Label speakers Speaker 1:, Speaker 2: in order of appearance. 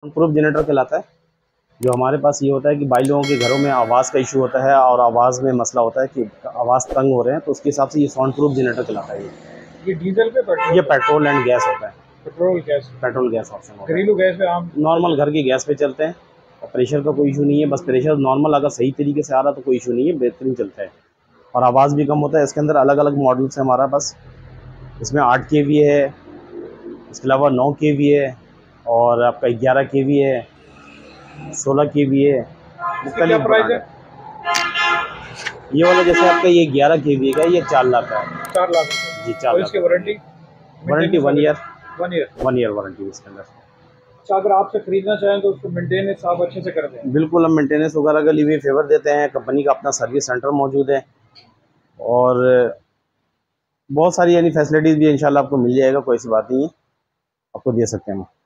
Speaker 1: Proof generator कहलाता है। जो हमारे पास ये होता है कि भाई लोगों के घरों में आवाज़ का इशू होता है और आवाज़ में मसला होता है कि आवाज़ तंग हो रहे हैं, तो उसके हिसाब से ये साउंड प्रूफ जनरेटर कहलाता है।
Speaker 2: ये डीजल पे पेट्रोल?
Speaker 1: ये पेट्रोल एंड गैस होता है।
Speaker 2: पेट्रोल गैस
Speaker 1: ऑप्शन होता है।
Speaker 2: घरेलू गैस पे आम
Speaker 1: नॉर्मल घर की गैस पे चलते हैं और प्रेशर का कोई इशू नहीं है। बस प्रेशर नॉर्मल अगर सही तरीके से आ रहा तो कोई इशू नहीं है, बेहतरीन चलता है और आवाज़ भी कम होता है। इसके अंदर अलग अलग मॉडल्स हैं हमारा पास। इसमें 8 kV है, इसके अलावा 9 kV है और आपका 11 kV है, 16 kV है।
Speaker 2: क्या प्राइस है?
Speaker 1: ये वाला जैसे आपका ये 11 kV का, ये 4 लाख का है।
Speaker 2: 4 लाख
Speaker 1: जी, 4 लाख।
Speaker 2: इसकी वारंटी
Speaker 1: 1 ईयर वारंटी इसके अंदर।
Speaker 2: अच्छा, अगर आपसे खरीदना चाहें तो उसको मेंटेनेंस आप अच्छे से करते हैं?
Speaker 1: बिल्कुल, हम मेंटेनेंस वगैरह के लिए भी फेवर देते हैं। कंपनी का अपना सर्विस सेंटर मौजूद है और बहुत सारी यानी फैसिलिटीज़ भी इंशाल्लाह आपको मिल जाएगा, कोई सी बात नहीं है, आपको दे सकते हैं हम।